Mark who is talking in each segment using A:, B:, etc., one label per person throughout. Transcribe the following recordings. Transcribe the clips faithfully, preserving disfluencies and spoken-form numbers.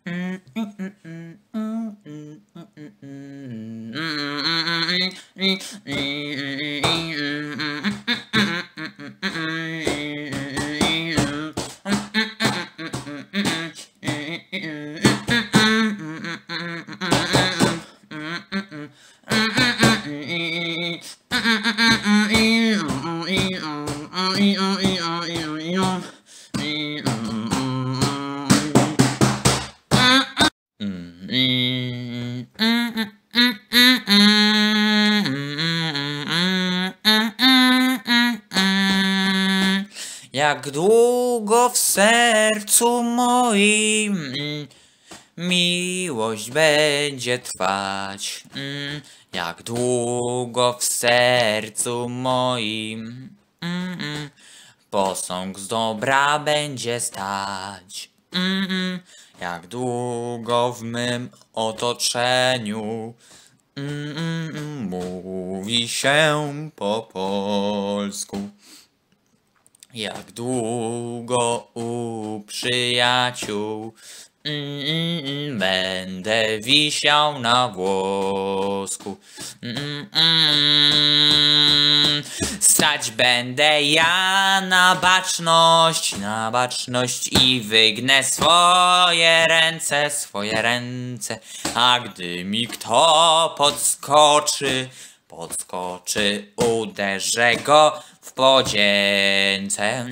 A: Jak długo w sercu moim miłość będzie trwać, jak długo w sercu moim posąg z dobra będzie stać, jak długo w mym otoczeniu mówi się po polsku. Jak długo u przyjaciół mm, będę wisiał na włosku. Mm, mm, stać będę ja na baczność, na baczność i wygnę swoje ręce, swoje ręce. A gdy mi kto podskoczy, podskoczy, uderzę go w podzięce.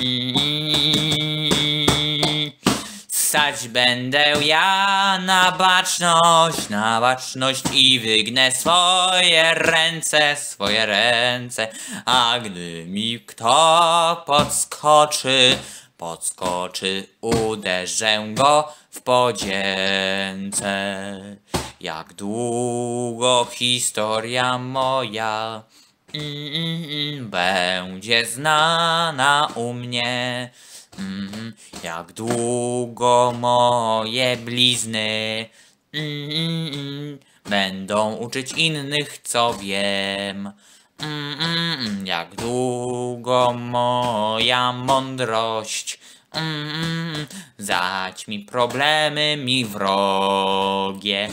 A: Stać będę ja na baczność, na baczność i wygnę swoje ręce, swoje ręce. A gdy mi kto podskoczy, podskoczy, uderzę go w podzięce. Jak długo historia moja Mm, będzie znana u mnie, mm, jak długo moje blizny mm, będą uczyć innych, co wiem, mm, jak długo moja mądrość mm, zaćmi problemy mi wrogie.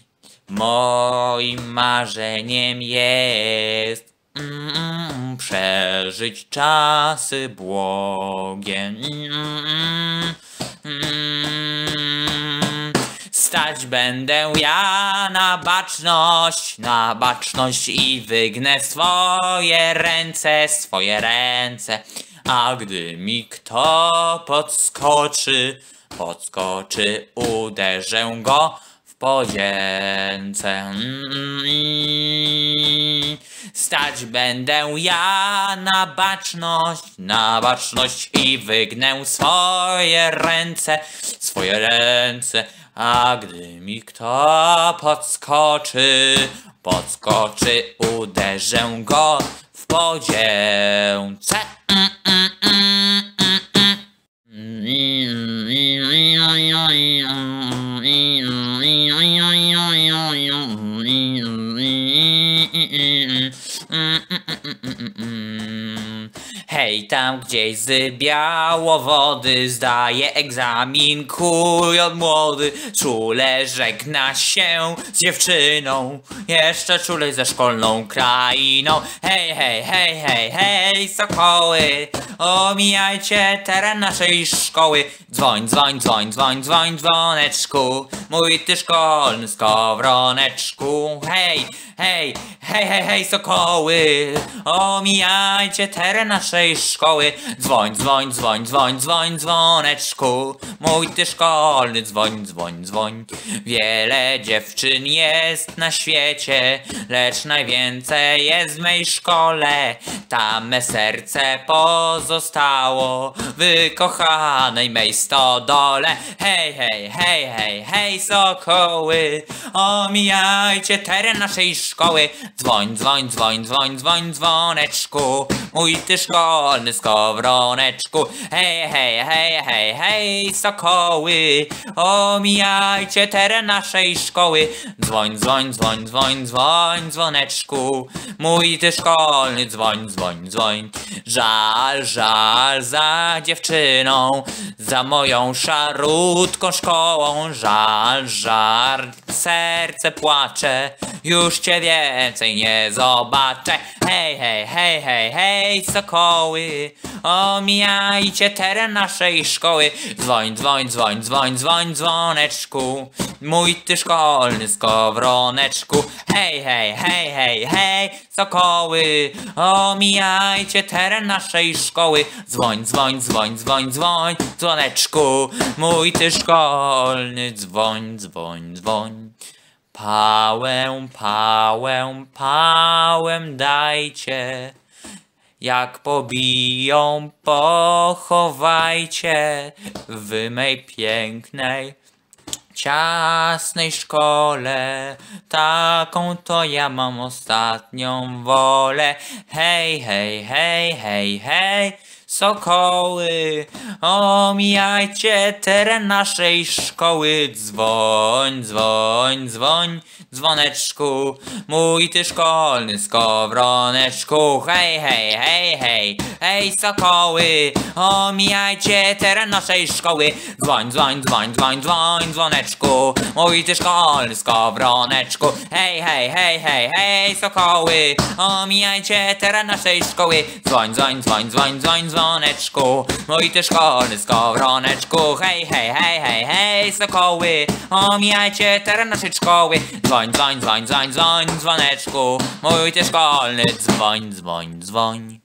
A: Moim marzeniem jest Mm, przeżyć czasy błogie. Mm, mm, stać będę ja na baczność, na baczność i wygnę swoje ręce, swoje ręce. A gdy mi kto podskoczy, podskoczy, uderzę go w podzięce. Stać będę ja na baczność, na baczność i wygnę swoje ręce, swoje ręce. A gdy mi kto podskoczy, podskoczy, uderzę go w podzięce. Hej, tam gdzieś z Białowody zdaje egzamin kujon młody. Czule żegna się z dziewczyną, jeszcze czulej ze szkolną krainą. Hej, hej, hej, hej, hej, sokoły, omijajcie teren naszej szkoły. Dzwoń, dzwoń, dzwoń, dzwoń, dzwoń, dzwoneczku, mój ty szkolny skowroneczku. Hej, hej, hej, hej, hej, sokoły, omijajcie teren naszej szkoły. Dzwoń, dzwoń, dzwoń, dzwoń, dzwoń, dzwoneczku, mój ty szkolny dzwoń, dzwoń, dzwoń. Wiele dziewczyn jest na świecie, lecz najwięcej jest w mej szkole. Tam me serce pozostało w kochanej mej stodole. Hej, hej, hej, hej, hej, sokoły, omijajcie teren naszej szkoły. Dzwoń, dzwoń, dzwoń, dzwoń, dzwoń, dzwoneczku, mój ty szkolny skowroneczku. Hej, hej, hej, hej, hej, sokoły, omijajcie teren naszej szkoły. Dzwoń, dzwoń, dzwoń, dzwoń, dzwoń, dzwoneczku, mój ty szkolny, dzwoń, dzwoń, dzwoń. Żal, żal za dziewczyną, za moją szarutką szkołą. Żal, żal, serce płacze, już cię więcej nie zobaczę. Hej, hej, hej, hej, hej, sokoły, omijajcie teren naszej szkoły. Dzwoń, dzwoń, dzwoń, dzwoń, dzwoń, dzwoneczku, mój ty szkolny skowroneczku. Hej, hej, hej, hej, hej, sokoły, omijajcie teren naszej szkoły. Dzwoń, dzwoń, dzwoń, dzwoń, dzwoń, dzwoneczku, mój ty szkolny, dzwoń, dzwoń, dzwoń. Pałę, pałę, pałę dajcie, jak pobiją, pochowajcie w mej pięknej, ciasnej szkole. Taką to ja mam ostatnią wolę. Hej, hej, hej, hej, hej, sokoły, omijajcie teren naszej szkoły. Dzwoń, dzwoń, dzwoń, dzwoneczku, mój ty szkolny skowroneczku. Hej, hej, hej, hej, hej, sokoły, omijajcie teren naszej szkoły. Dzwoń, dzwoń, dzwoń, dzwoń, dzwoń, dzwoneczku, mój ty szkolny skowroneczku. Hej, hej, hej, hej, hej, sokoły, omijajcie teren naszej szkoły. Dzwoń, dzwoń, dzwoń, dzwoń, dzwoń, dzwoneczku, mój ty szkolny skowroneczku. Hej, hej, hej, hej, hej, sokoły, omijajcie teren naszej szkoły. Dzwoń, dzwoń, dzwoń, dzwoń, dzwoń, dzwoneczku, mój ty szkolny, dzwoń, dzwoń, dzwoń.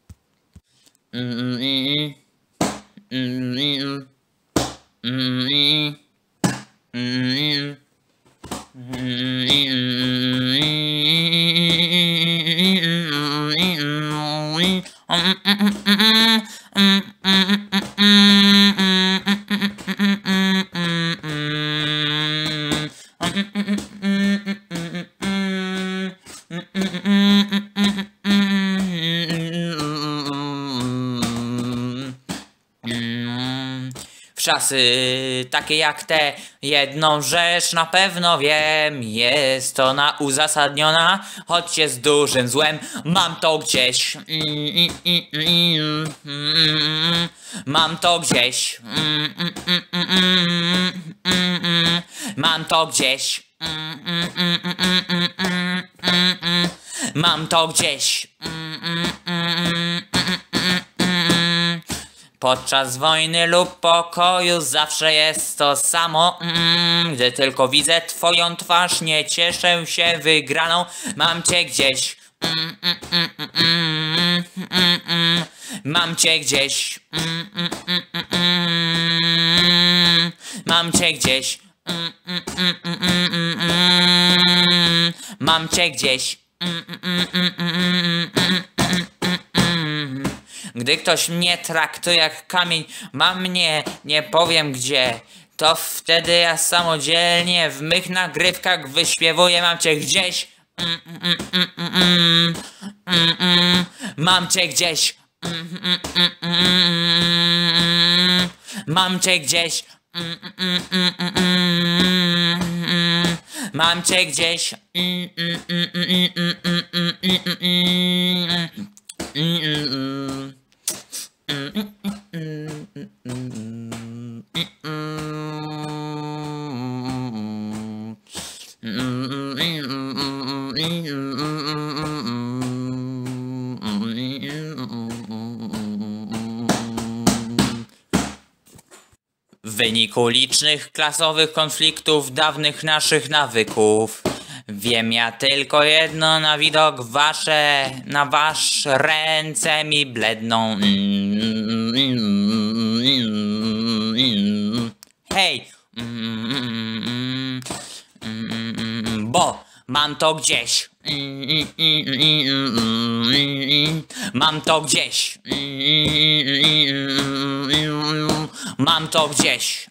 A: Mm, mm, mm, mm, mm, mm, W czasy takie jak te, jedną rzecz na pewno wiem, jest ona uzasadniona, choć jest dużym złem. Mam to gdzieś, mam to gdzieś, mam to gdzieś, mam to gdzieś. Podczas wojny lub pokoju zawsze jest to samo. mm, Gdy tylko widzę twoją twarz, nie cieszę się wygraną. Mam cię gdzieś, mm, mm, mm, mm, mm, mm, mam cię gdzieś, mm, mm, mm, mm, mam cię gdzieś, mm, mm, mm, mm, mm, mm, mam cię gdzieś. mm, mm, mm, mm, mm, mm. Gdy ktoś mnie traktuje jak kamień, ma mnie, nie powiem gdzie, to wtedy ja samodzielnie w mych nagrywkach wyśpiewuję. Mam cię gdzieś, mm, mm, mm, mm, mm, mm, mam cię gdzieś, mm, mm, mm, mm, mam cię gdzieś, mm, mm, mm, mm, mm, mam cię gdzieś, mm, mm, mm, mm, mm, mm, mm, mm, mm. W wyniku licznych klasowych konfliktów dawnych naszych nawyków wiem ja tylko jedno, na widok wasze, na wasz ręce mi bledną. Hej! Bo mam to gdzieś. Mam to gdzieś. Mam to gdzieś.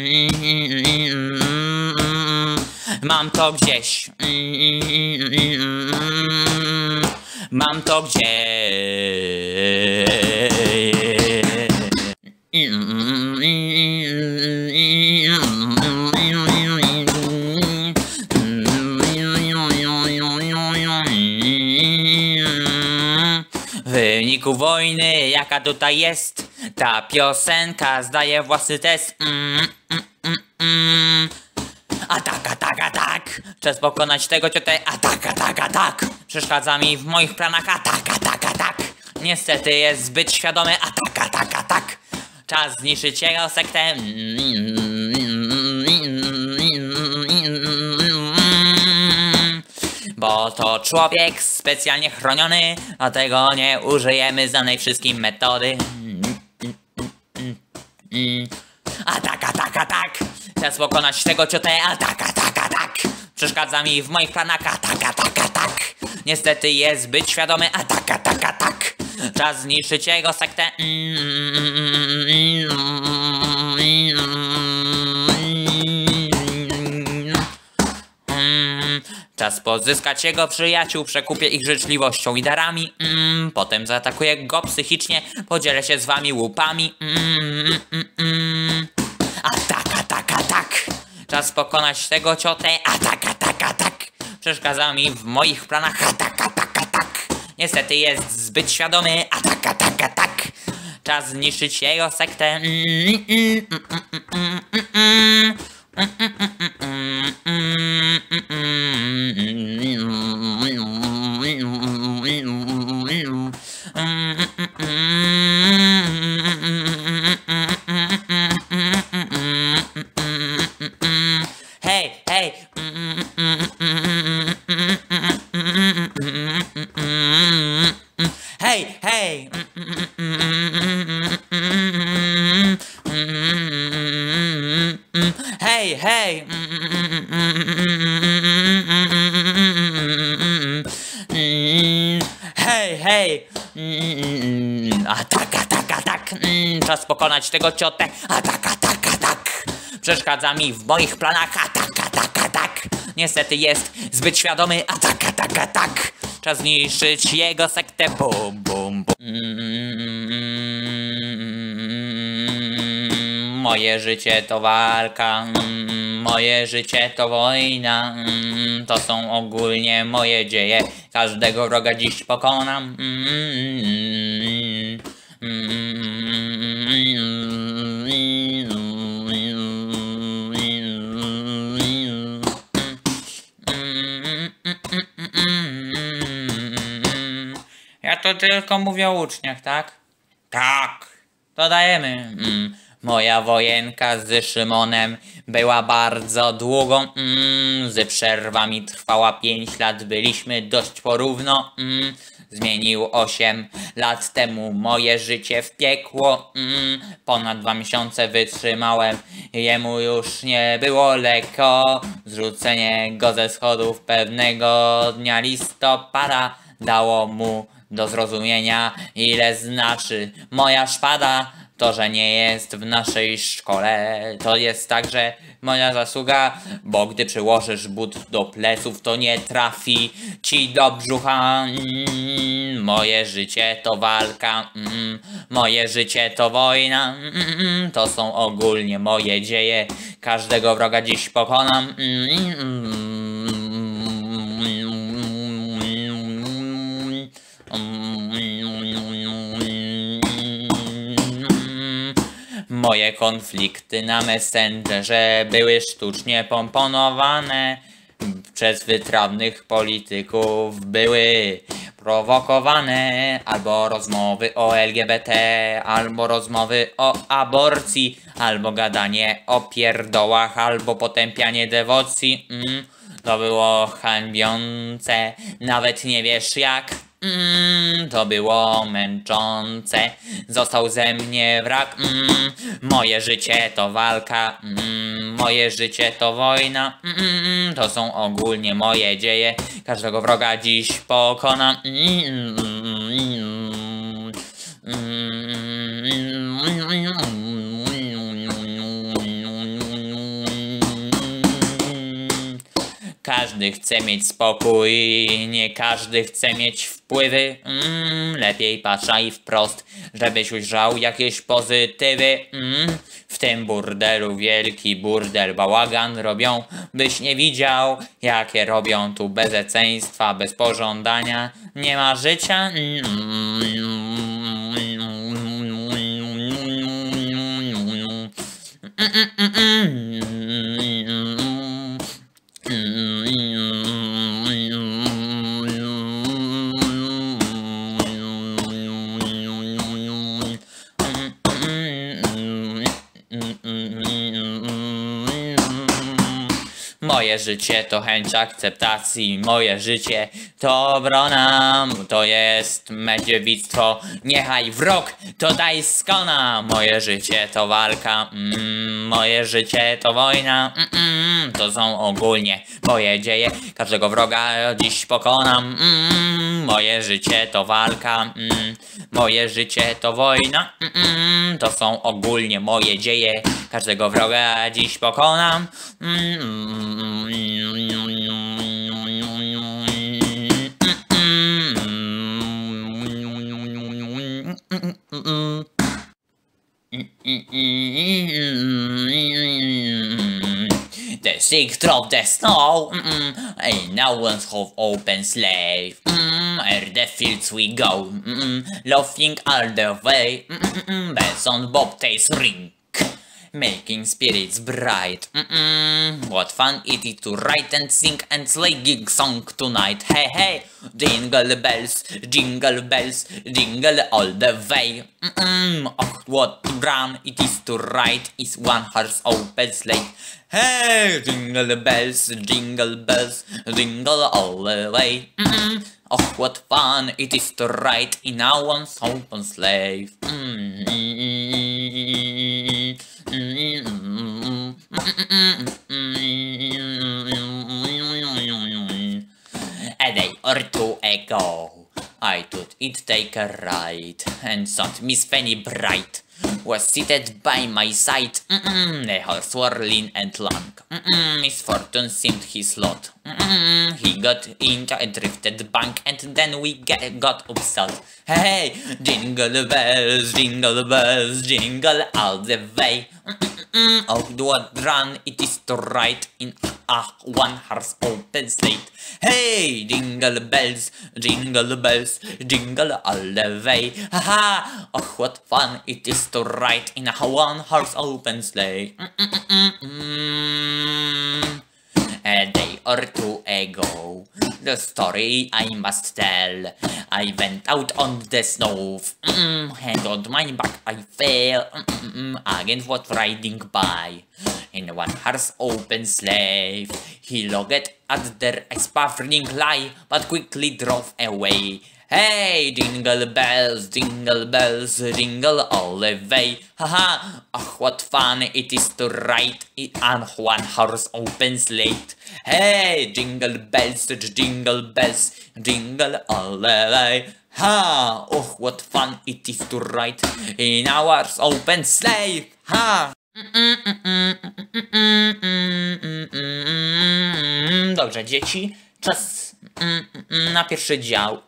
A: Mam to gdzieś. Mam to gdzieś. W wyniku wojny, jaka tutaj jest, ta piosenka zdaje własny test. Mm, mm, mm, mm. Atak, atak, atak. Czas pokonać tego ciotę. Atak, atak, atak. Przeszkadza mi w moich planach. Atak, atak, atak. Niestety jest zbyt świadomy. Atak, atak, atak. Czas zniszczyć jego sektę. Bo to człowiek specjalnie chroniony, dlatego nie użyjemy znanej wszystkim metody. Atak, atak, atak. Czas pokonać tego ciotę. Atak, atak, atak. Przeszkadza mi w moich planach. Atak, atak, atak. Niestety jest zbyt świadomy. Atak, atak, atak. Czas zniszczyć jego sektę. Czas pozyskać jego przyjaciół, przekupię ich życzliwością i darami. Mm, potem zaatakuję go psychicznie, podzielę się z wami łupami. Mm, mm, mm. Atak, atak, atak. Czas pokonać tego ciotę. Atak, atak, atak. Przeszkadza mi w moich planach. Atak, atak, atak. Niestety jest zbyt świadomy. Atak, atak, atak. Czas zniszczyć jego sektę. Mm, mm, mm, mm, mm, mm. Hej, hej. Hej, hej. Hej, hej. Hej, hej. Atak, atak, atak. Czas pokonać tego ciotę. Atak, atak, atak. Przeszkadza mi w moich planach. Atak, atak, atak. Niestety jest zbyt świadomy. Atak, atak, atak. Czas zniszczyć jego sektę. Bum, bum, bum. Moje życie to walka, moje życie to wojna, to są ogólnie moje dzieje, każdego wroga dziś pokonam. Ja to tylko mówię o uczniach, tak? Tak. To dajemy. Mm. Moja wojenka z Szymonem była bardzo długą, mm, z przerwami trwała pięć lat, byliśmy dość porówno. Mm, zmienił osiem lat temu moje życie w piekło. Mm, ponad dwa miesiące wytrzymałem, jemu już nie było lekko. Zrzucenie go ze schodów pewnego dnia listopada dało mu do zrozumienia, ile znaczy moja szpada. To, że nie jest w naszej szkole, to jest także moja zasługa, bo gdy przyłożysz but do pleców, to nie trafi ci do brzucha. Mm, moje życie to walka, mm, moje życie to wojna, mm, to są ogólnie moje dzieje, każdego wroga dziś pokonam. Mm, Moje konflikty na Messengerze były sztucznie pomponowane przez wytrawnych polityków, były prowokowane albo rozmowy o L G B T, albo rozmowy o aborcji, albo gadanie o pierdołach, albo potępianie dewocji. Mm, to było hańbiące, nawet nie wiesz jak. Mm, to było męczące, został ze mnie wrak. Mm, moje życie to walka, mm, moje życie to wojna, mm, to są ogólnie moje dzieje, każdego wroga dziś pokonam. Mm, mm, Każdy chce mieć spokój, nie każdy chce mieć w wpływy, mm, lepiej patrzaj wprost, żebyś ujrzał jakieś pozytywy. Mm, w tym burdelu wielki burdel bałagan robią, byś nie widział, jakie robią tu bezeceństwa, bez pożądania, nie ma życia. Moje życie to chęć akceptacji, moje życie to obrona, to jest me dziewictwo, niechaj wrog to daj skona. Moje życie to walka, mm, moje życie to wojna, mm, mm, to są ogólnie moje dzieje, każdego wroga dziś pokonam. Mm, moje życie to walka, mm, moje życie to wojna, mm, mm, to są ogólnie moje dzieje, każdego wroga dziś pokonam. Mm, mm, The sixth of the snow, mm-mm, and now one's half open slave. Mm, ere the fields we go, mm-mm, laughing all the way. Mm-mm, bells on bobtails ring, making spirits bright. Mm-mm, what fun it is to write and sing and slay gig song tonight. Hey hey, jingle bells, jingle bells, jingle all the way. Mm-mm, oh, what run it is to ride is one horse open sleigh. Hey, jingle bells, jingle bells, jingle all the way. Mm-mm, oh, what fun it is to ride in a one's open sleigh. Mm-mm. A day or two ago, I thought it take a ride, and thought Miss Fanny Bright was seated by my side. Mm-mm, the horse whirling and long. Mm-mm, misfortune seemed his lot. Mm-mm, he got into a drifted bank, and then we get, got upset. Hey, jingle bells, jingle bells, jingle all the way. Mm-mm, oh, what run it is to ride in a one horse open sleigh. Hey, jingle bells, jingle bells, jingle all the way. Ha ha! Oh, what fun it is to ride in a one horse open sleigh. Mm-mm-mm-mm. A day or two ago, the story I must tell. I went out on the snow, mm, and on my back I fell. Mm, against what riding by in one horse open sleigh. He looked at their sputtering lie, but quickly drove away. Hey, jingle bells, jingle bells, jingle all the way. Haha, oh, what fun it is to ride on one horse open sleigh. Hey, jingle bells, jingle bells, jingle all the way. Ha, oh, what fun it is to ride in our open sleigh. Ha. Dobrze, dzieci, czas na pierwszy dział.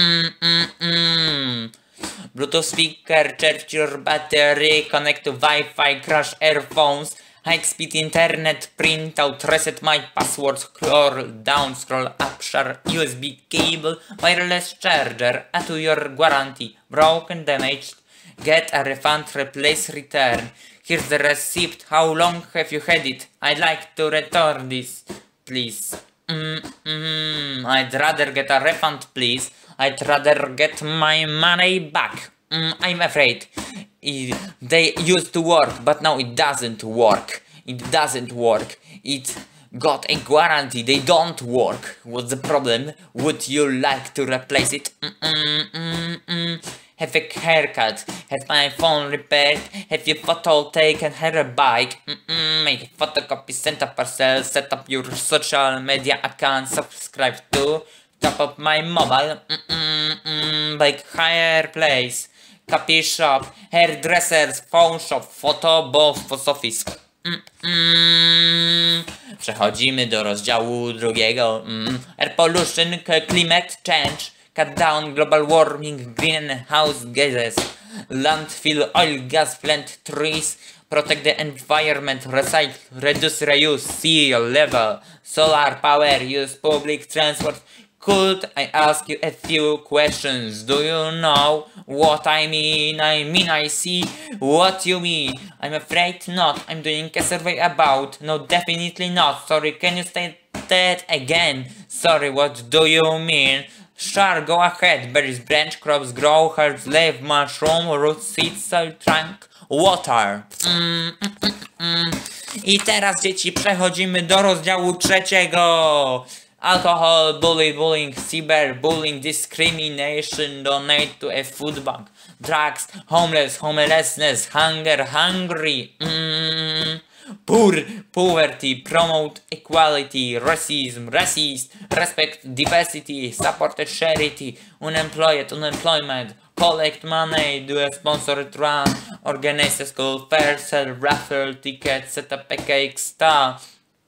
A: Bluetooth speaker, charge your battery, connect to Wi-Fi, crash earphones, high speed internet, print out, reset my password, scroll down, scroll up, share U S B cable, wireless charger, add to your warranty, broken, damaged, get a refund, replace, return. Here's the receipt, how long have you had it? I'd like to return this, please. Mm, mm, I'd rather get a refund, please. I'd rather get my money back. Mm, I'm afraid. It, they used to work, but now it doesn't work. It doesn't work. It got a guarantee. They don't work. What's the problem? Would you like to replace it? Mm, mm, mm, mm. Have a haircut, have my phone repaired, have your photo taken, have a bike, mm-mm, make a photocopy, send a parcel, set up your social media account, subscribe to, top up my mobile, mm-mm-mm, like higher place, copy shop, hairdressers, phone shop, photo booth, post office. Mm-mm. Przechodzimy do rozdziału drugiego. Mm. Air pollution, climate change, cut down global warming, greenhouse gases, landfill oil, gas plant trees, protect the environment, recycle, reduce, reuse, sea level, solar power, use public transport. Could I ask you a few questions? Do you know what I mean? I mean I see what you mean. I'm afraid not. I'm doing a survey about. No, definitely not. Sorry, can you state that again? Sorry, what do you mean? Sure, go ahead. Berries, branch, crops grow, herbs live, mushroom, root, seeds, soil, trunk, water. Mm, mm, mm, mm. I teraz, dzieci, przechodzimy do rozdziału trzeciego. Alcohol, bully, bullying, cyberbullying, discrimination, donate to a food bank, drugs, homeless, homelessness, hunger, hungry, mm, poor, poverty, promote equality, racism, racist, respect diversity, support charity, unemployed, unemployment, collect money, do a sponsored run, organize a school fair, sell raffle tickets, set up a cake stall.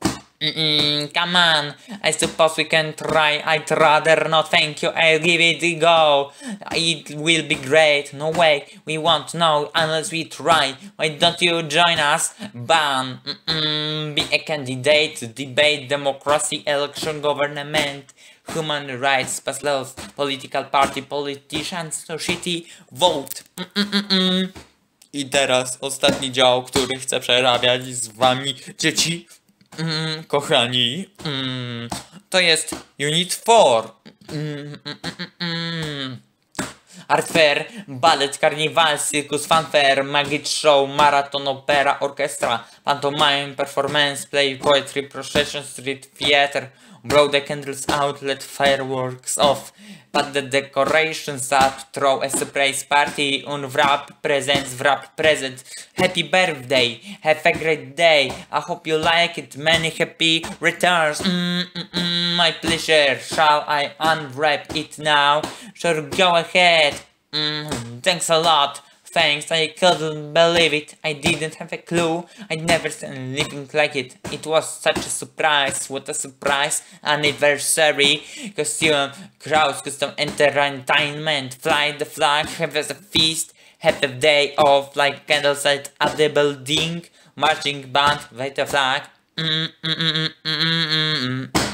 A: Mm-mm, come on, I suppose we can try. I'd rather not, thank you, I'll give it a go. It will be great, no way, we won't know unless we try. Why don't you join us? Ban, Mm-mm, be a candidate, debate, democracy, election, government, human rights, pass laws, political party, politicians, society, vote. Mm-mm-mm. I teraz ostatni dział, który chcę przerabiać z wami, dzieci. Mm, kochani, mm, to jest Unit cztery. Mm, mm, mm, mm. Art fair, ballet, carnival, circus, fanfare, magic show, marathon, opera, orchestra, pantomime, performance, play, poetry, procession, street theater, blow the candles out, let fireworks off, put the decorations up, throw a surprise party, unwrap presents, wrap presents, happy birthday, have a great day, I hope you like it, many happy returns, mm, mm, mm, my pleasure, shall I unwrap it now? Sure, go ahead, mm, thanks a lot. Thanks, I couldn't believe it. I didn't have a clue. I'd never seen anything like it. It was such a surprise. What a surprise. Anniversary. Costume, crowds, custom entertainment. Fly the flag, have as a feast. Have a day off like candlelight at the building. Marching band, wave the flag. Mm, mm, mm, mm, mm, mm, mm.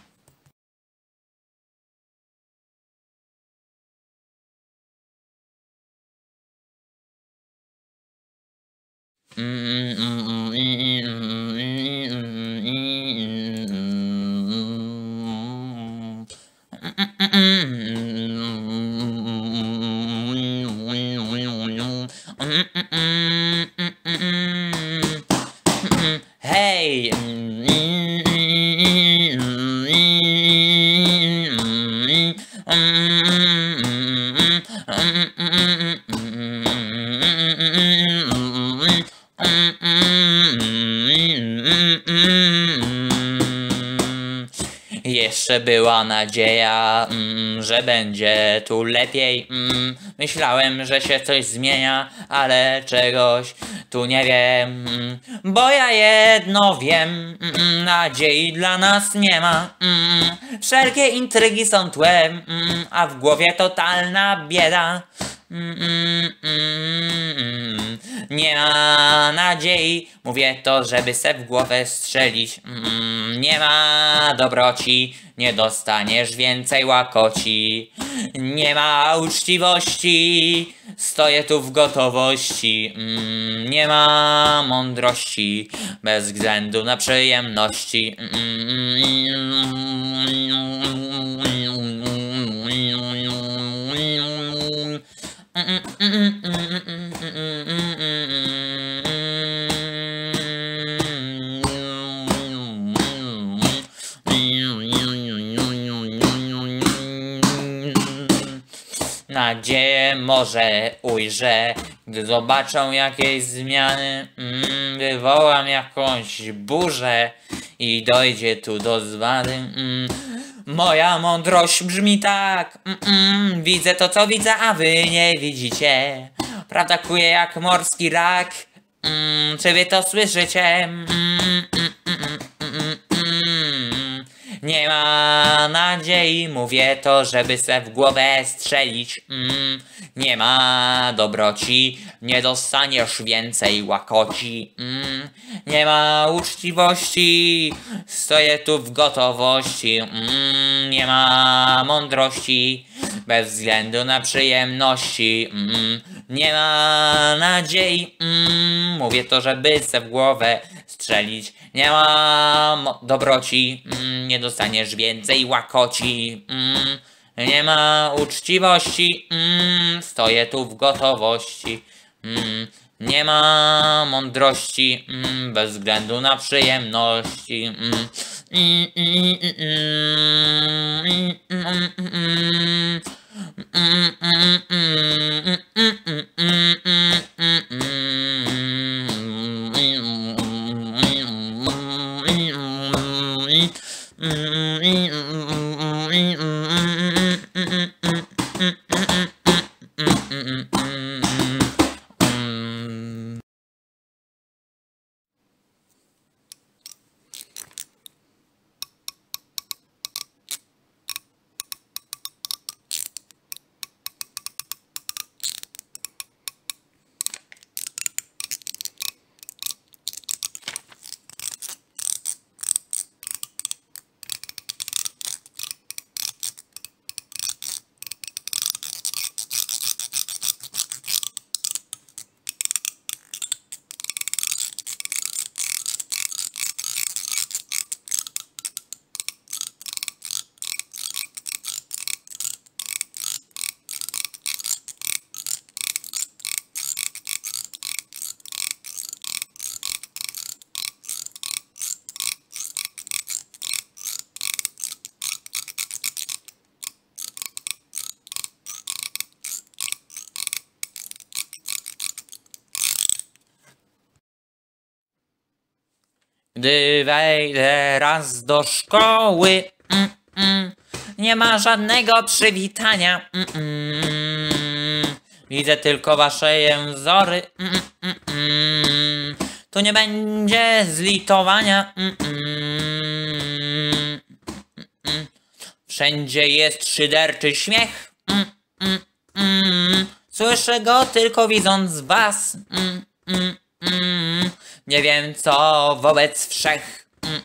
A: Hey! Jeszcze była nadzieja, mm, że będzie tu lepiej. Mm, myślałem, że się coś zmienia, ale czegoś tu nie wiem. Mm, bo ja jedno wiem, mm, nadziei dla nas nie ma. Mm, wszelkie intrygi są tłem, mm, a w głowie totalna bieda. Mm, mm, mm, nie ma nadziei, mówię to, żeby se w głowę strzelić. Mm, nie ma dobroci, nie dostaniesz więcej łakoci. Nie ma uczciwości, stoję tu w gotowości. Mm, nie ma mądrości, bez względu na przyjemności. Nadzieję może ujrzę, gdy zobaczą jakieś zmiany. Mm, wywołam jakąś burzę i dojdzie tu do zwady. Mm, moja mądrość brzmi tak. Mm, mm, widzę to, co widzę, a wy nie widzicie. Prawda kuje jak morski rak. Mm, czy wy to słyszycie? Mm, mm, mm, mm, mm, mm. Nie ma nadziei, mówię to, żeby se w głowę strzelić. Mm, nie ma dobroci, nie dostaniesz więcej łakoci. Mm, nie ma uczciwości, stoję tu w gotowości. Mm, nie ma mądrości, bez względu na przyjemności. Mm, nie ma nadziei, mm, mówię to, żeby se w głowę strzelić. Nie ma dobroci, mm, nie dostaniesz więcej łakoci. Mm, nie ma uczciwości, mm, stoję tu w gotowości. Mm, nie ma mądrości, mm, bez względu na przyjemności. Mm, mm, mm, mm, mm, mm, mm, mm. Gdy wejdę raz do szkoły, mm, mm, nie ma żadnego przywitania. Mm, mm, widzę tylko wasze jęzory. Mm, mm, mm, tu nie będzie zlitowania. Mm, mm, mm, wszędzie jest szyderczy śmiech. Mm, mm, mm, słyszę go tylko widząc was. Mm, mm, mm, nie wiem co wobec wszech, mm,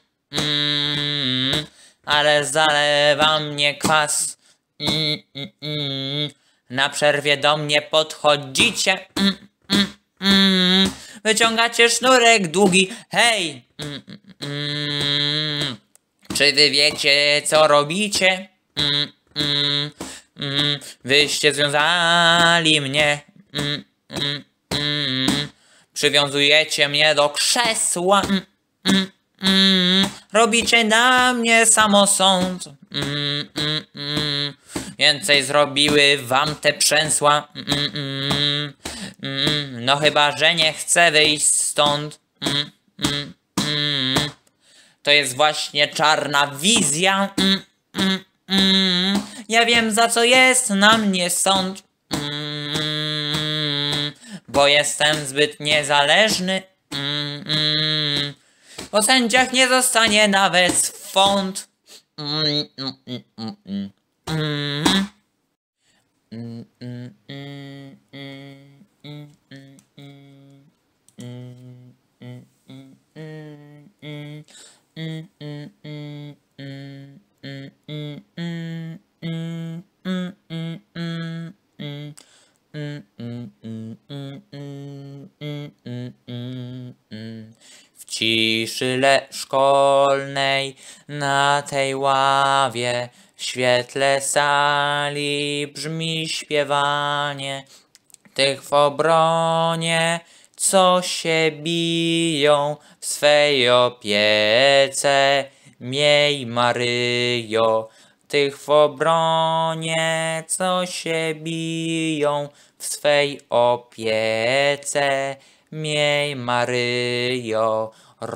A: mm, ale zalewa mnie kwas. Mm, mm, mm. Na przerwie do mnie podchodzicie, mm, mm, mm. wyciągacie sznurek długi, hej! Mm, mm. Czy wy wiecie co robicie? Mm, mm, mm. Wyście związali mnie. Mm, mm, mm. Przywiązujecie mnie do krzesła. Mm, mm, mm. Robicie na mnie samosąd. Mm, mm, mm. Więcej zrobiły wam te przęsła. Mm, mm, mm. No chyba, że nie chcę wyjść stąd. Mm, mm, mm. To jest właśnie czarna wizja. Mm, mm, mm. Ja wiem, za co jest na mnie sąd. Mm, bo jestem zbyt niezależny. Mm, mm. Po sędziach nie zostanie nawet font. Mm, mm, mm, mm, mm. Mm. Mm, mm, mm, mm, mm, mm, mm. Mm, mm, mm, mm, mm. Mm, mm, mm, mm, mm, mm, mm, mm, mm, mm, mm, mm. Mm, mm, mm, mm, mm, mm, mm, mm, mm. W ciszy le szkolnej na tej ławie w świetle sali brzmi śpiewanie tych w obronie, co się biją w swej opiece. Miej Maryjo, tych w obronie, co się biją w swej opiece. Miej Maryjo,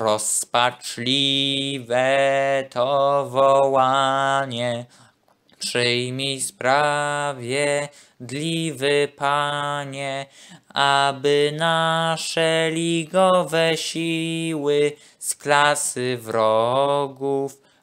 A: rozpaczliwe to wołanie. Przyjmij sprawiedliwy Panie, aby nasze ligowe siły z klasy wrogów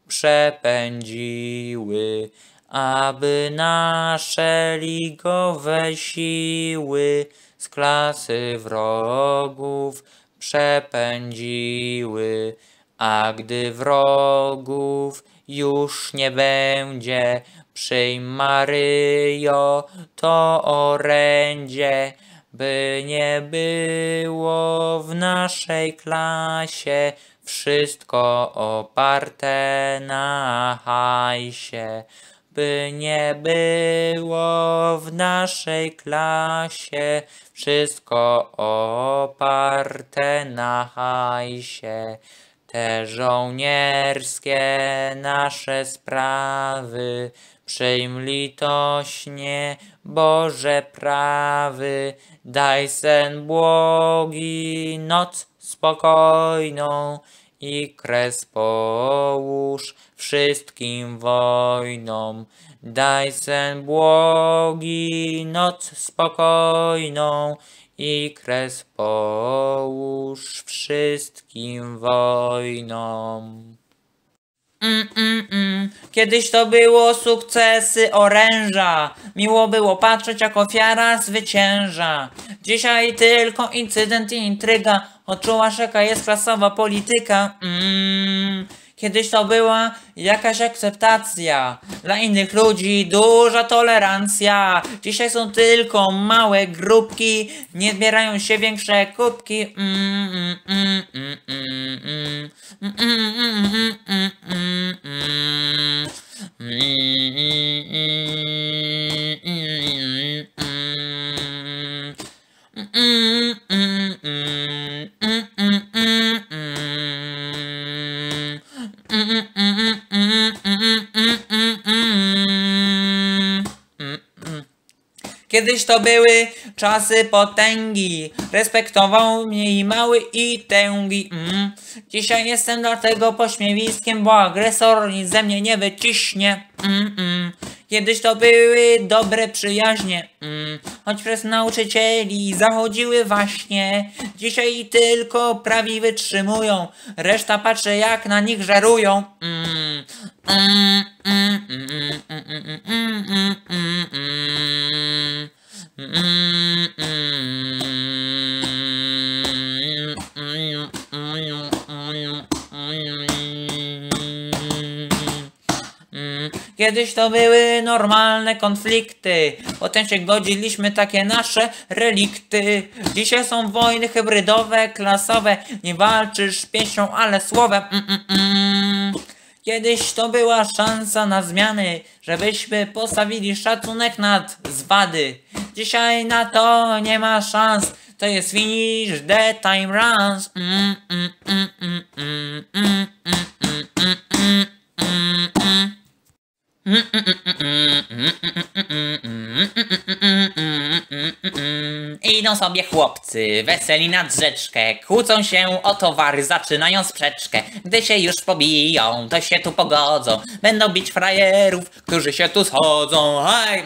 A: przepędziły, aby nasze ligowe siły z klasy wrogów przepędziły. A gdy wrogów już nie będzie, przyjm Maryjo to orędzie, by nie było w naszej klasie wszystko oparte na hajsie. By nie było w naszej klasie wszystko oparte na hajsie. Te żołnierskie nasze sprawy przyjm litośnie, Boże prawy. Daj sen błogi, noc spokojną i kres połóż wszystkim wojnom. Daj sen błogi, noc spokojną i kres połóż wszystkim wojnom. Mm, mm, mm. Kiedyś to było sukcesy oręża. Miło było patrzeć, jak ofiara zwycięża. Dzisiaj tylko incydent i intryga. Odczułaś, jaka jest klasowa polityka. Mm. Kiedyś to była jakaś akceptacja. Dla innych ludzi duża tolerancja. Dzisiaj są tylko małe grupki. Nie zbierają się większe kubki. Mm, mm, mm, mm, mm, mm. Mm, mm, mm, mm, mm, mm, mm. Kiedyś to były czasy potęgi, respektował mnie i mały i tęgi. Mm. Dzisiaj jestem dlatego pośmiewiskiem, bo agresor nic ze mnie nie wyciśnie. Mm -mm. Kiedyś to były dobre przyjaźnie, mm. choć przez nauczycieli zachodziły właśnie. Dzisiaj tylko prawi wytrzymują, reszta patrzy, jak na nich żerują. Mm. Mm, mm, mm, mm, mm, mm, mm, mm, mm, mm. Kiedyś to były normalne konflikty, potem się godziliśmy, takie nasze relikty. Dzisiaj są wojny hybrydowe, klasowe, nie walczysz pięścią, ale słowem. Mm, mm, mm. Kiedyś to była szansa na zmiany, żebyśmy postawili szacunek nad zwady. Dzisiaj na to nie ma szans, to jest finish, the time runs. Mm, mm, mm, mm, mm, mm, mm, mm, mm, mm, mm. Idą sobie chłopcy, weseli nad rzeczkę, kłócą się o towary, zaczynają sprzeczkę. Gdy się już pobiją, to się tu pogodzą, będą bić frajerów, którzy się tu schodzą. Hej!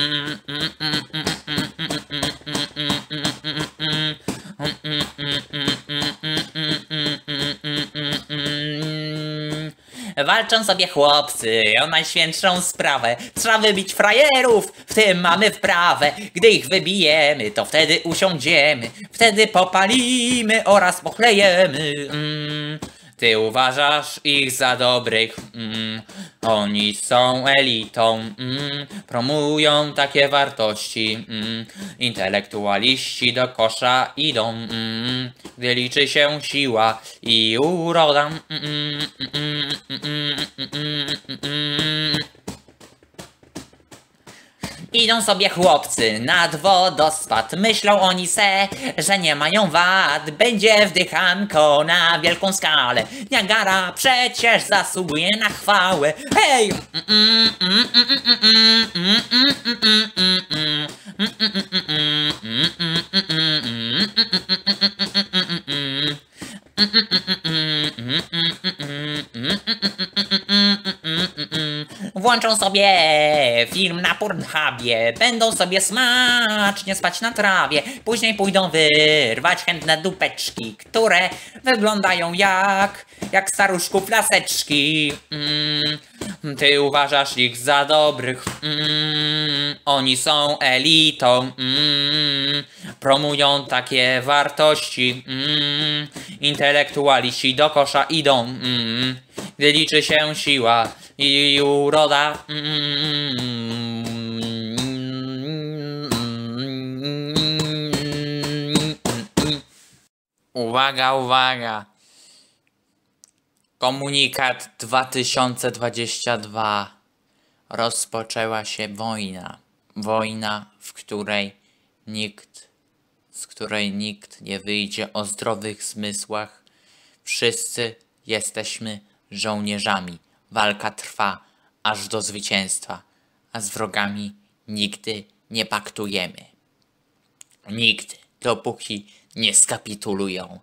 A: Walczą sobie chłopcy o najświętszą sprawę. Trzeba wybić frajerów, w tym mamy wprawę. Gdy ich wybijemy, to wtedy usiądziemy, wtedy popalimy oraz pochlejemy. Mm. Ty uważasz ich za dobrych, mm. Oni są elitą, mm. Promują takie wartości, mm. Intelektualiści do kosza idą, mm. Gdy liczy się siła i uroda. Mm, mm, mm, mm, mm, mm, mm. Idą sobie chłopcy nad wodospad, myślą oni se, że nie mają wad. Będzie wdychanko na wielką skalę, Niagara przecież zasługuje na chwałę. Hej! Włączą Obejrzą sobie film na Pornhubie, będą sobie smacznie spać na trawie, później pójdą wyrwać chętne dupeczki, które wyglądają jak, jak staruszków laseczki. Mm, ty uważasz ich za dobrych, mm, oni są elitą, mm, promują takie wartości, mm, intelektualiści do kosza idą, mm, gdy liczy się siła i uroda. Uwaga, uwaga. Komunikat dwa tysiące dwudziesty drugi. Rozpoczęła się wojna. Wojna, w której nikt, z której nikt nie wyjdzie o zdrowych zmysłach. Wszyscy jesteśmy żołnierzami. Walka trwa aż do zwycięstwa, a z wrogami nigdy nie paktujemy. Nigdy, dopóki nie skapitulują.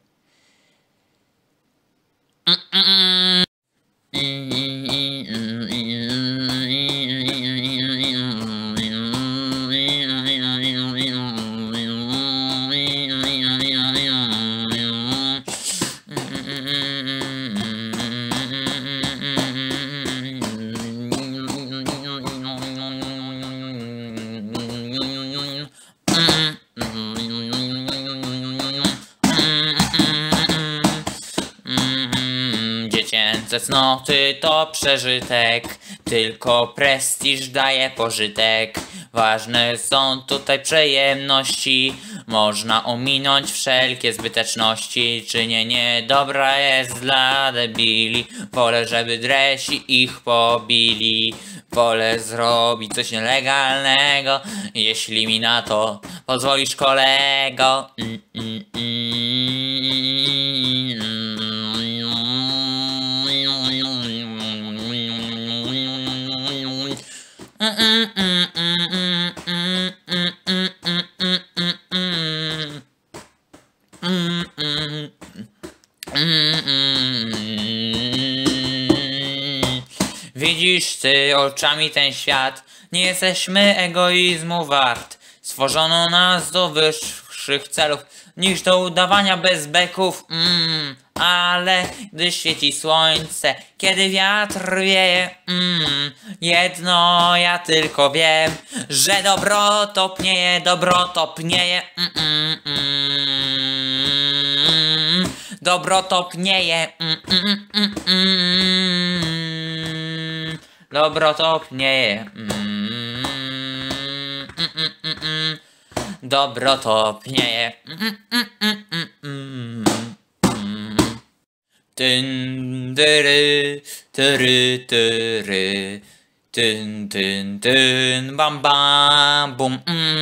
A: Dziecięce cnoty to przeżytek, tylko prestiż daje pożytek. Ważne są tutaj przyjemności, można ominąć wszelkie zbyteczności. Czynienie dobra jest dla debili, wolę, żeby dresi ich pobili. Wolę zrobić coś nielegalnego, jeśli mi na to pozwolisz, kolego. Mm, mm, Widzisz ty oczami ten świat, nie jesteśmy egoizmu wart. Stworzono nas do wyższych celów niż do udawania bez beków. Mm, ale gdy świeci słońce, kiedy wiatr wieje, mm, jedno ja tylko wiem, że dobro topnieje, dobro topnieje. Mm, mm, mm, dobro topnieje. Mm, mm, mm, mm, dobro topnieje. Mm, mm, mm, mm, mm, dobro topnieje. Mm, mm, mm, mm, mm. Tyn, tyry, tyry, tyry, tyn, tyn, tyn, bam, bam, bum.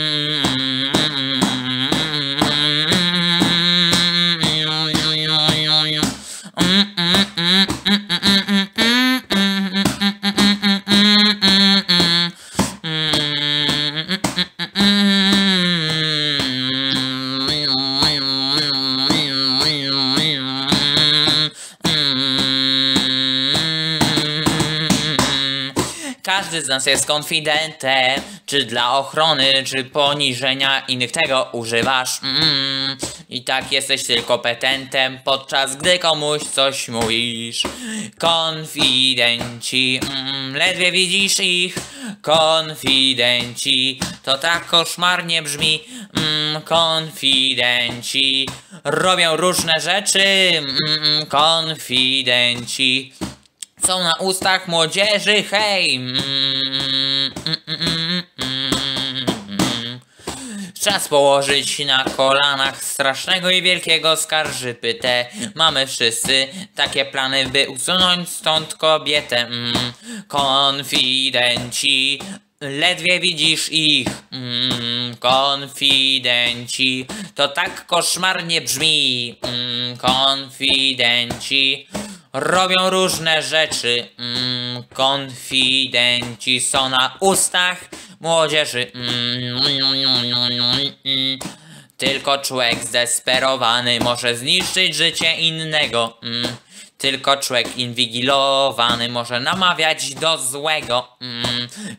A: Każdy z nas jest konfidentem, czy dla ochrony, czy poniżenia innych tego używasz. Mm, I tak jesteś tylko petentem, podczas gdy komuś coś mówisz. Konfidenci, mm, ledwie widzisz ich. Konfidenci, to tak koszmarnie brzmi. Mm, konfidenci, robią różne rzeczy. Mm, konfidenci są na ustach młodzieży, hej! Mm, mm, mm, mm. Czas położyć na kolanach strasznego i wielkiego skarżypytę. Mamy wszyscy takie plany, by usunąć stąd kobietę. Mm, konfidenci, ledwie widzisz ich. Mm, konfidenci, to tak koszmarnie brzmi. Mm, konfidenci robią różne rzeczy. Mm, konfidenci są na ustach młodzieży. Mm, mm, tylko człowiek zdesperowany może zniszczyć życie innego. Mm, tylko człowiek inwigilowany może namawiać do złego. Mm,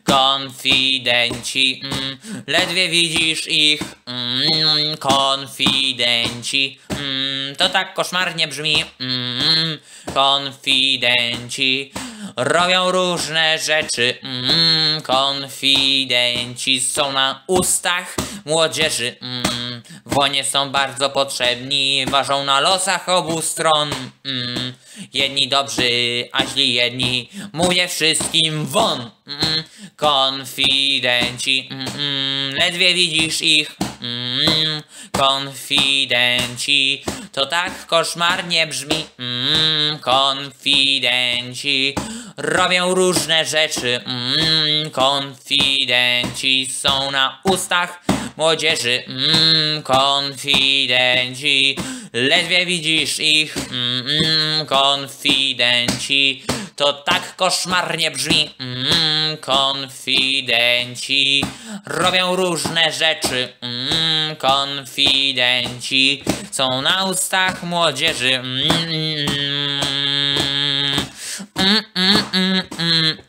A: konfidenci, mm, ledwie widzisz ich, mm, konfidenci, mm, to tak koszmarnie brzmi, mm, konfidenci, robią różne rzeczy, mm, konfidenci, są na ustach młodzieży, mm, wonie są bardzo potrzebni, ważą na losach obu stron, mm, jedni dobrzy, a źli jedni, mówię wszystkim won, mm, konfidenci, mm, ledwie widzisz ich, mm, konfidenci, to tak koszmarnie brzmi, mm, konfidenci, robią różne rzeczy, mm, konfidenci, są na ustach młodzieży, mm, konfidenci, ledwie widzisz ich, mm, konfidenci, to tak koszmarnie brzmi, mm, konfidenci, robią różne rzeczy, mm, konfidenci, są na ustach młodzieży, mm, mm, mm, mm, mm,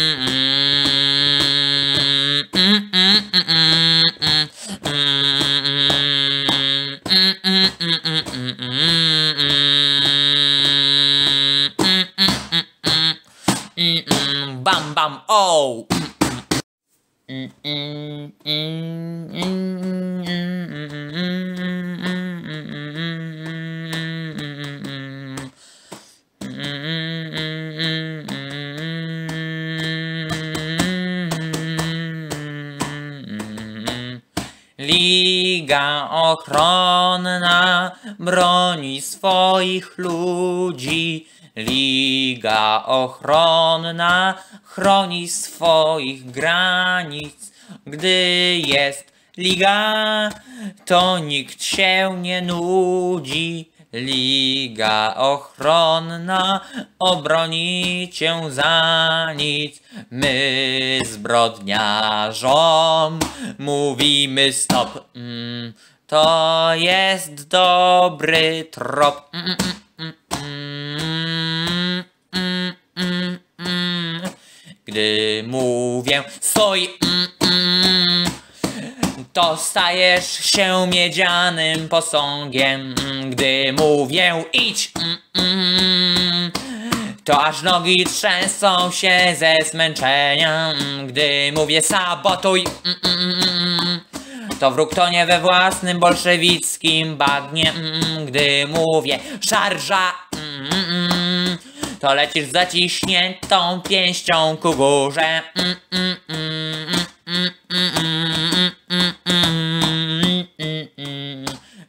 A: bam bam oh. Liga ochronna broni swoich ludzi. Liga ochronna chroni swoich granic. Gdy jest liga, to nikt się nie nudzi. Liga ochronna obroni cię za nic. My zbrodniarzom mówimy stop. Mm, to jest dobry trop. Mm, mm, mm, mm, mm, mm. Gdy mówię stoj, mm, mm, to stajesz się miedzianym posągiem. Gdy mówię idź, mm, mm, to aż nogi trzęsą się ze zmęczenia. Gdy mówię sabotuj, mm, mm, to wróg tonie we własnym bolszewickim bagnie. Gdy mówię szarża, mm, mm, to lecisz zaciśniętą pięścią ku górze. Mm, mm, mm, mm, mm, mm, mm, mm.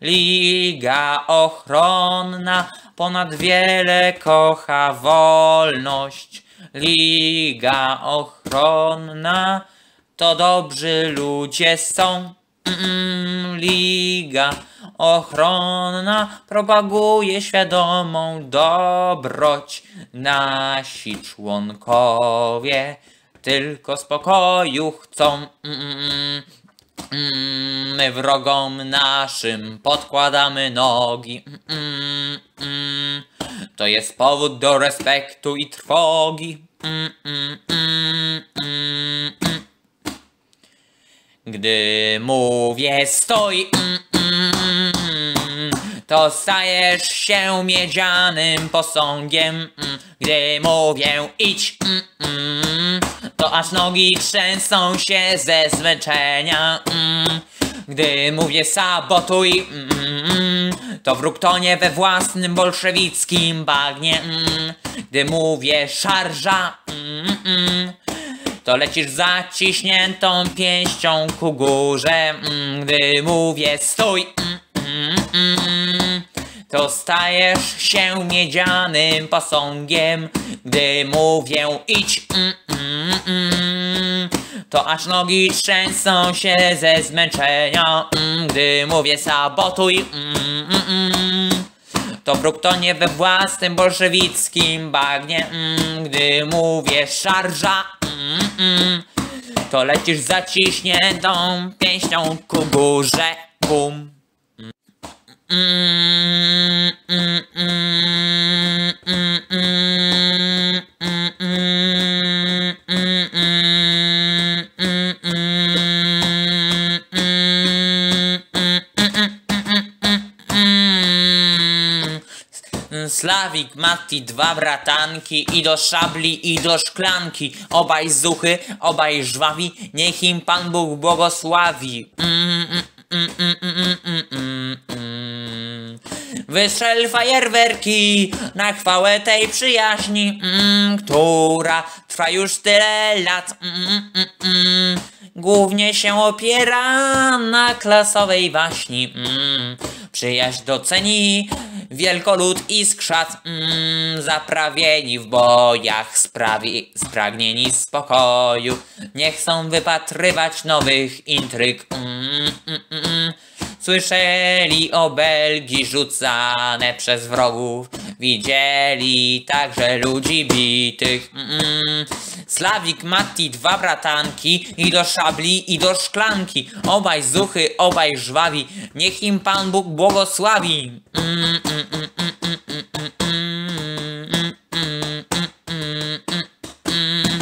A: Liga ochronna ponad wiele kocha wolność. Liga ochronna to dobrzy ludzie są. Mm, Liga ochronna propaguje świadomą dobroć. Nasi członkowie tylko spokoju chcą. Mm, mm, my wrogom naszym podkładamy nogi. Mm, mm, to jest powód do respektu i trwogi. Mm, mm, mm, mm, mm. Gdy mówię stoj, mm, mm, to stajesz się miedzianym posągiem. Mm, gdy mówię idź, mm, mm, to aż nogi trzęsą się ze zmęczenia. Mm, gdy mówię sabotuj, mm, to wróg tonie we własnym bolszewickim bagnie. Mm, gdy mówię szarża, mm, mm, to lecisz zaciśniętą pięścią ku górze. Gdy mówię stój, to stajesz się miedzianym posągiem. Gdy mówię idź, to aż nogi trzęsą się ze zmęczenia. Gdy mówię sabotuj, to wróg tonie we własnym bolszewickim bagnie. Gdy mówię szarża, to lecisz zaciśniętą pięścią ku górze. Bum. Slawik, Matti, dwa bratanki, i do szabli, i do szklanki. Obaj zuchy, obaj żwawi, niech im Pan Bóg błogosławi. Mm, mm, mm, mm, mm, mm, mm, mm. Wystrzel fajerwerki na chwałę tej przyjaźni, mm, która trwa już tyle lat. Mm, mm, mm. Głównie się opiera na klasowej waśni. Mm. Przyjaźń doceni wielkolud i skrzat, mm, zaprawieni w bojach, sprawi, spragnieni spokoju, nie chcą wypatrywać nowych intryg. Mm, mm, mm. Słyszeli obelgi rzucane przez wrogów, widzieli także ludzi bitych. Mm. Slawik, Matti, dwa bratanki, i do szabli, i do szklanki. Obaj zuchy, obaj żwawi, niech im Pan Bóg błogosławi. Mm, mm, mm, mm, mm, mm, mm, mm, mm, mm, mm,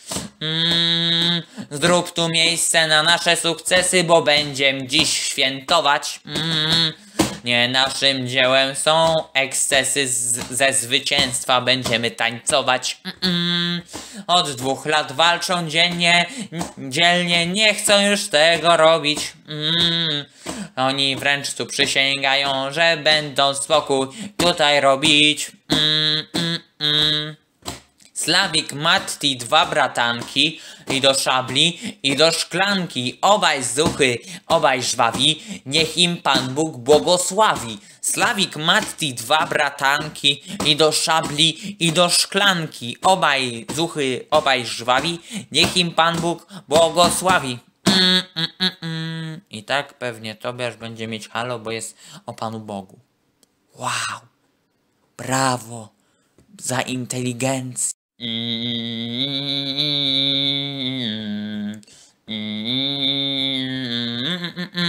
A: mm. Zrób tu miejsce na nasze sukcesy, bo będziemy dziś świętować. Mm. Nie naszym dziełem są ekscesy, z, ze zwycięstwa będziemy tańcować. Mm-mm. Od dwóch lat walczą dziennie, dzielnie, nie chcą już tego robić. Mm. Oni wręcz tu przysięgają, że będą spokój tutaj robić. Mm-mm-mm. Slawik, Matti, dwa bratanki, i do szabli, i do szklanki. Obaj zuchy, obaj żwawi, niech im Pan Bóg błogosławi. Slawik, Matti, dwa bratanki, i do szabli, i do szklanki. Obaj zuchy, obaj żwawi, niech im Pan Bóg błogosławi. Mm, mm, mm, mm. I tak pewnie Tobiasz będzie mieć halo, bo jest o Panu Bogu. Wow, brawo za inteligencję. Mm, mm,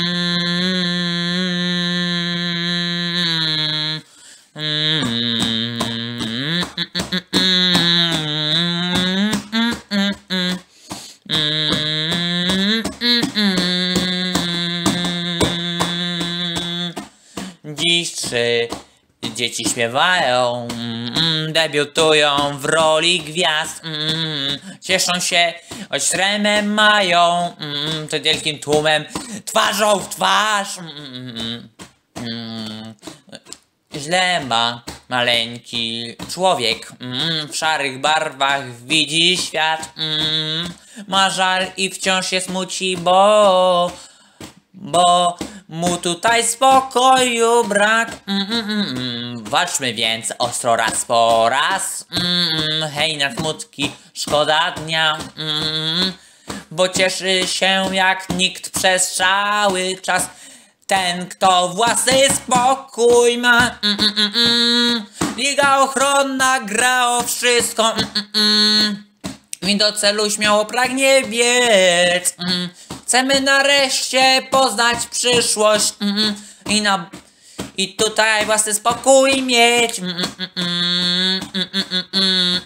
A: Dziś trzy dzieci śpiewają, mm, debiutują w roli gwiazd, mm, cieszą się, choć tremę mają, mm, to wielkim tłumem, twarzą w twarz. Mm, mm, źle ma maleńki człowiek, mm, w szarych barwach widzi świat, mm, ma żal i wciąż się smuci, bo... Bo mu tutaj spokoju brak. Mm, mm, mm. Walczmy więc ostro raz po raz. Mm, hej na smutki, szkoda dnia. Mm, bo cieszy się jak nikt przez cały czas ten, kto własny spokój ma. Mm, mm, mm. Liga ochronna gra o wszystko. Mm, mm, mm. I do celu śmiało pragnie biec. Mm. Chcemy nareszcie poznać przyszłość, mm, i, na, i tutaj własny spokój mieć. Mm, mm, mm, mm, mm,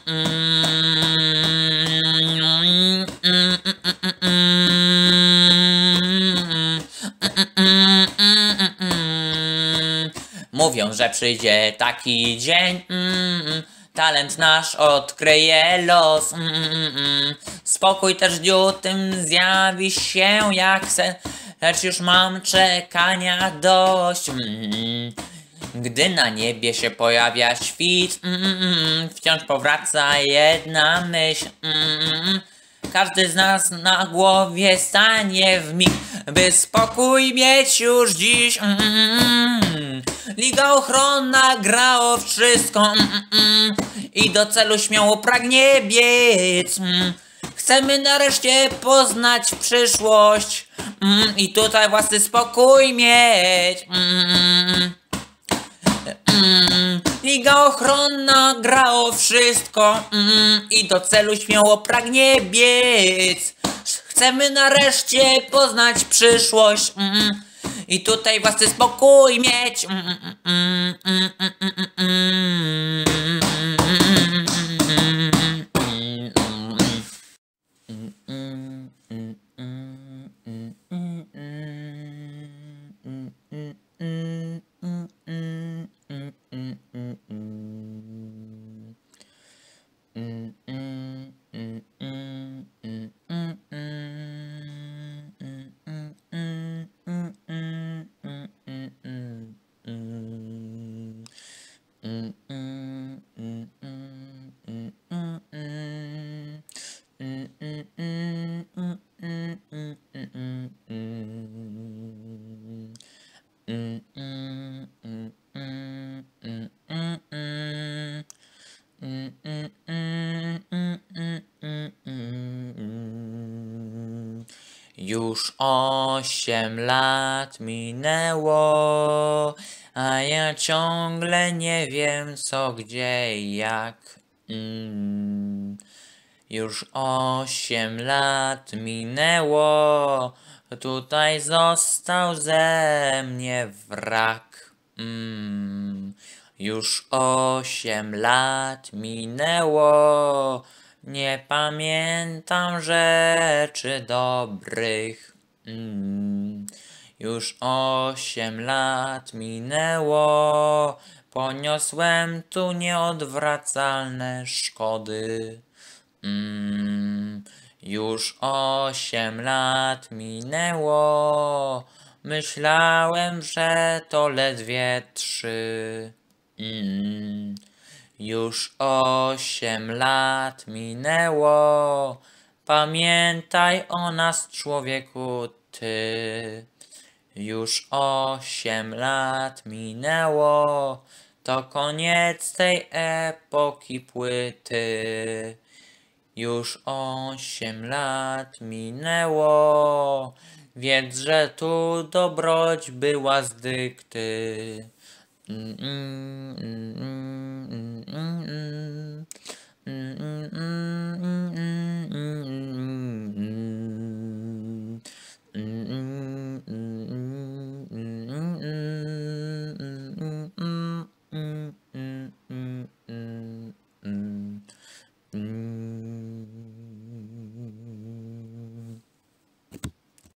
A: mm, mm. Mówią, że przyjdzie taki dzień, mm, talent nasz odkryje los. Mm, mm. Spokój też w dniu tym zjawi się jak sen, lecz już mam czekania dość. Mm. Gdy na niebie się pojawia świt, mm, wciąż powraca jedna myśl. Mm. Każdy z nas na głowie stanie w mig, by spokój mieć już dziś. Mm. Liga ochronna gra o wszystko, mm, i do celu śmiało pragnie biec. Mm. Chcemy nareszcie poznać przyszłość, mm, i tutaj własny spokój mieć. Mm. Mm. Liga ochronna gra o wszystko, mm, i do celu śmiało pragnie biec. Chcemy nareszcie poznać przyszłość, mm, i tutaj własny spokój mieć. Mm, mm, mm, mm, mm, mm, mm, mm, mm, mm. Już osiem lat minęło, a ja ciągle nie wiem co, gdzie i jak. Mm. Już osiem lat minęło, tutaj został ze mnie wrak. Mm. Już osiem lat minęło, nie pamiętam rzeczy dobrych. Mm. Już osiem lat minęło, poniosłem tu nieodwracalne szkody. Mm, już osiem lat minęło, myślałem, że to ledwie trzy. Mm, już osiem lat minęło, pamiętaj o nas, człowieku, ty. Już osiem lat minęło, to koniec tej epoki płyty. Już osiem lat minęło, wiedz, że tu dobroć była z dykty. Mm, mm, mm, mm, mm, mm, mm, mm, mm.